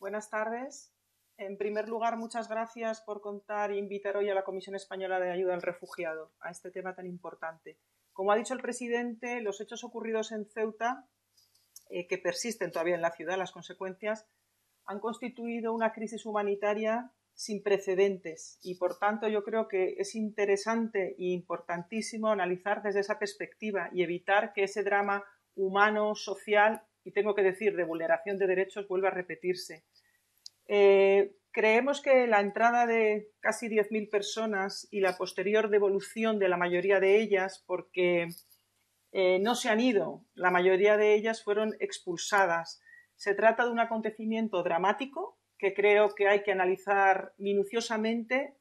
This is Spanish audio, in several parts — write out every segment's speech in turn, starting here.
Buenas tardes. En primer lugar, muchas gracias por contar e invitar hoy a la Comisión Española de Ayuda al Refugiado a este tema tan importante. Como ha dicho el presidente, los hechos ocurridos en Ceuta, que persisten todavía en la ciudad, las consecuencias, han constituido una crisis humanitaria sin precedentes y, por tanto, yo creo que es interesante e importantísimo analizar desde esa perspectiva y evitar que ese drama humano, social y, tengo que decir, de vulneración de derechos vuelva a repetirse. Creemos que la entrada de casi 10.000 personas y la posterior devolución de la mayoría de ellas, porque no se han ido, la mayoría de ellas fueron expulsadas. Se trata de un acontecimiento dramático que creo que hay que analizar minuciosamente,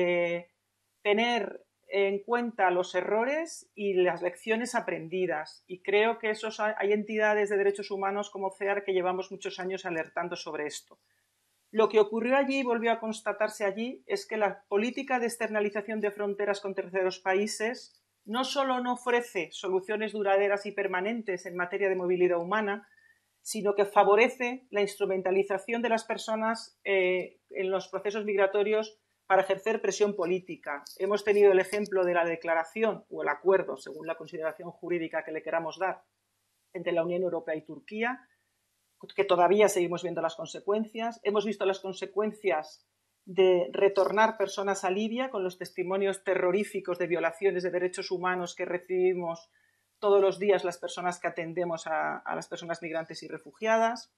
tener en cuenta los errores y las lecciones aprendidas. Y creo que hay entidades de derechos humanos como CEAR que llevamos muchos años alertando sobre esto. Lo que ocurrió allí y volvió a constatarse allí es que la política de externalización de fronteras con terceros países no solo no ofrece soluciones duraderas y permanentes en materia de movilidad humana, sino que favorece la instrumentalización de las personas en los procesos migratorios para ejercer presión política. Hemos tenido el ejemplo de la declaración o el acuerdo, según la consideración jurídica que le queramos dar, entre la Unión Europea y Turquía, que todavía seguimos viendo las consecuencias. Hemos visto las consecuencias de retornar personas a Libia con los testimonios terroríficos de violaciones de derechos humanos que recibimos todos los días las personas que atendemos a las personas migrantes y refugiadas.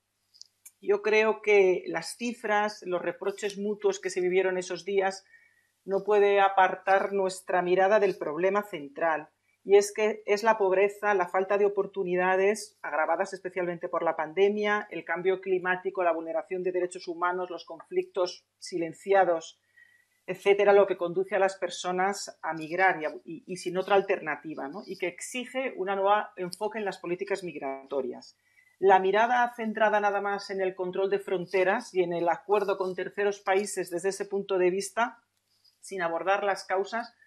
Yo creo que las cifras, los reproches mutuos que se vivieron esos días no puede apartar nuestra mirada del problema central. Y es que es la pobreza, la falta de oportunidades, agravadas especialmente por la pandemia, el cambio climático, la vulneración de derechos humanos, los conflictos silenciados, etcétera, lo que conduce a las personas a migrar y sin otra alternativa, ¿no? Y que exige un nuevo enfoque en las políticas migratorias. La mirada centrada nada más en el control de fronteras y en el acuerdo con terceros países desde ese punto de vista, sin abordar las causas,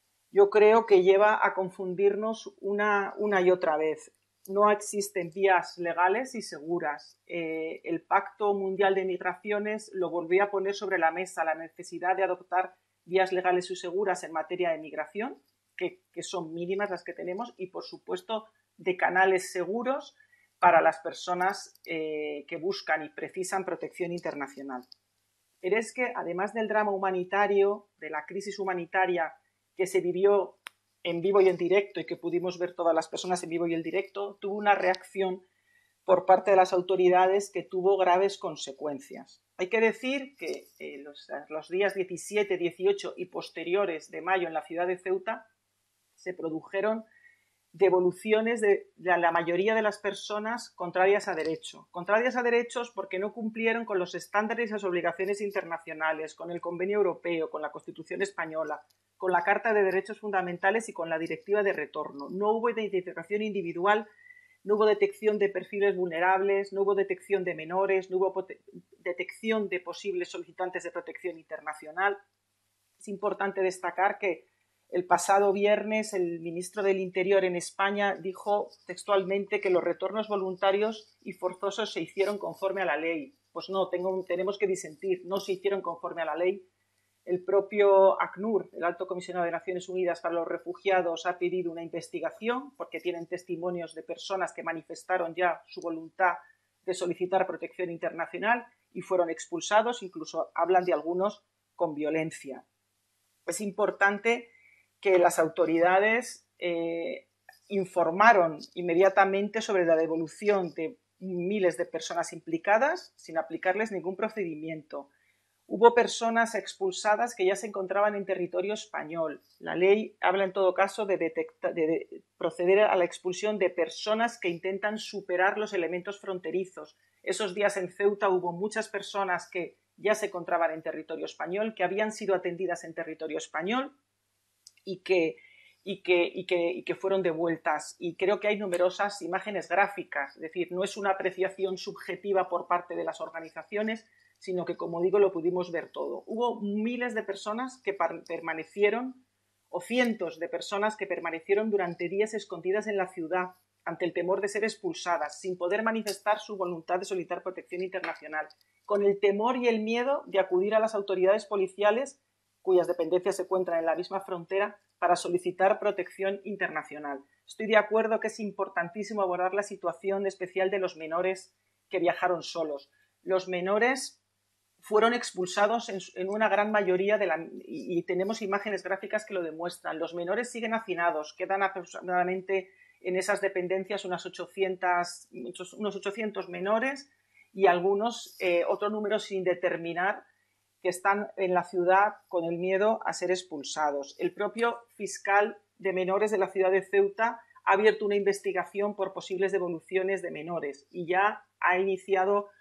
yo creo que lleva a confundirnos una y otra vez. No existen vías legales y seguras. El Pacto Mundial de Migraciones lo volvió a poner sobre la mesa, la necesidad de adoptar vías legales y seguras en materia de migración, que son mínimas las que tenemos, y por supuesto de canales seguros para las personas que buscan y precisan protección internacional. Pero es que además del drama humanitario, de la crisis humanitaria que se vivió en vivo y en directo y que pudimos ver todas las personas en vivo y en directo, tuvo una reacción por parte de las autoridades que tuvo graves consecuencias. Hay que decir que los días 17, 18 y posteriores de mayo en la ciudad de Ceuta se produjeron devoluciones de la mayoría de las personas contrarias a derecho. Contrarias a derechos porque no cumplieron con los estándares y las obligaciones internacionales, con el Convenio Europeo, con la Constitución Española, con la Carta de Derechos Fundamentales y con la Directiva de Retorno. No hubo identificación individual, no hubo detección de perfiles vulnerables, no hubo detección de menores, no hubo detección de posibles solicitantes de protección internacional. Es importante destacar que el pasado viernes el ministro del Interior en España dijo textualmente que los retornos voluntarios y forzosos se hicieron conforme a la ley. Pues no, tenemos que disentir, no se hicieron conforme a la ley. El propio ACNUR, el Alto Comisionado de Naciones Unidas para los Refugiados, ha pedido una investigación porque tienen testimonios de personas que manifestaron ya su voluntad de solicitar protección internacional y fueron expulsados, incluso hablan de algunos con violencia. Es importante que las autoridades informaron inmediatamente sobre la devolución de miles de personas implicadas sin aplicarles ningún procedimiento. Hubo personas expulsadas que ya se encontraban en territorio español. La ley habla en todo caso de proceder a la expulsión de personas que intentan superar los elementos fronterizos. Esos días en Ceuta hubo muchas personas que ya se encontraban en territorio español, que habían sido atendidas en territorio español y que fueron devueltas. Y creo que hay numerosas imágenes gráficas, es decir, no es una apreciación subjetiva por parte de las organizaciones, sino que, como digo, lo pudimos ver todo. Hubo miles de personas que permanecieron o cientos de personas que permanecieron durante días escondidas en la ciudad ante el temor de ser expulsadas, sin poder manifestar su voluntad de solicitar protección internacional, con el temor y el miedo de acudir a las autoridades policiales, cuyas dependencias se encuentran en la misma frontera, para solicitar protección internacional. Estoy de acuerdo que es importantísimo abordar la situación especial de los menores que viajaron solos. Los menores fueron expulsados en una gran mayoría y tenemos imágenes gráficas que lo demuestran. Los menores siguen hacinados, quedan aproximadamente en esas dependencias unos 800 menores y algunos, otro número sin determinar, que están en la ciudad con el miedo a ser expulsados. El propio fiscal de menores de la ciudad de Ceuta ha abierto una investigación por posibles devoluciones de menores y ya ha iniciado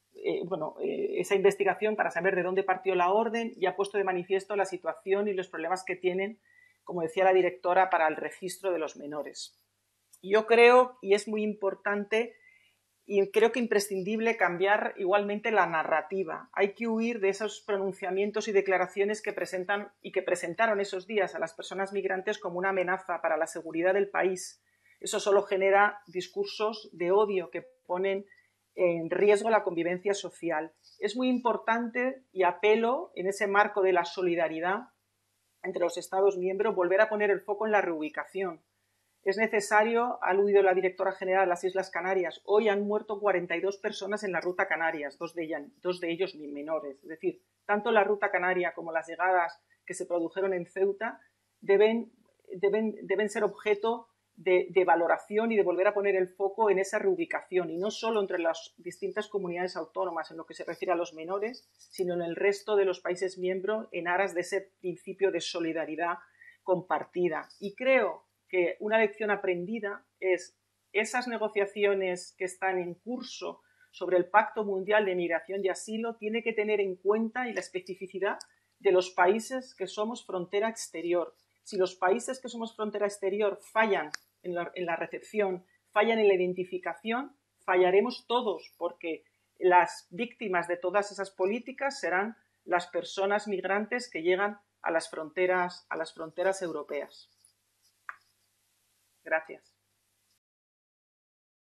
esa investigación para saber de dónde partió la orden y ha puesto de manifiesto la situación y los problemas que tienen, como decía la directora, para el registro de los menores. Yo creo, y es muy importante y creo que imprescindible, cambiar igualmente la narrativa. Hay que huir de esos pronunciamientos y declaraciones que presentan y que presentaron esos días a las personas migrantes como una amenaza para la seguridad del país. Eso solo genera discursos de odio que ponen en riesgo la convivencia social. Es muy importante, y apelo en ese marco de la solidaridad entre los Estados miembros, volver a poner el foco en la reubicación. Es necesario, ha aludido la directora general de las Islas Canarias, hoy han muerto 42 personas en la ruta Canarias, dos de ellos menores. Es decir, tanto la ruta canaria como las llegadas que se produjeron en Ceuta deben ser objeto de valoración y de volver a poner el foco en esa reubicación, y no solo entre las distintas comunidades autónomas en lo que se refiere a los menores, sino en el resto de los países miembros, en aras de ese principio de solidaridad compartida. Y creo que una lección aprendida es esas negociaciones que están en curso sobre el Pacto Mundial de Migración y Asilo tiene que tener en cuenta y la especificidad de los países que somos frontera exterior. Si los países que somos frontera exterior fallan en la recepción, fallan en la identificación, fallaremos todos, porque las víctimas de todas esas políticas serán las personas migrantes que llegan a las fronteras europeas. Gracias.